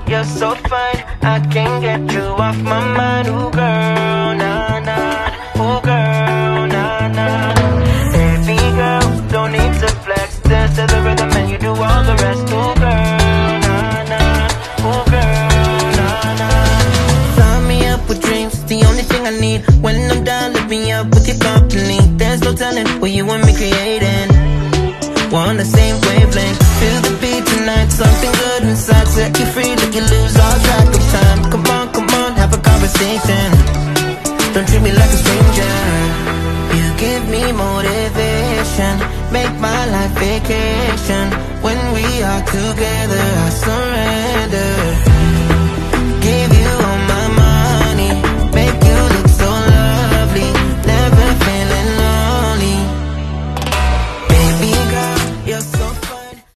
you're so fine, I can't get you off my mind. Ooh girl, nah nah, ooh girl, nah nah. Baby girl, don't need to flex, dance to the rhythm and you do all the rest. Ooh girl, nah nah, ooh girl, nah nah. Sign me up with dreams, the only thing I need. When I'm down, lift me up with your company. There's no telling what you want me creating. We're on the same wavelength. Feel the beat tonight, something good inside. Set you free, let you lose all track of time. Come on, have a conversation. Don't treat me like a stranger. You give me motivation, make my life vacation. When we are together, I surrender.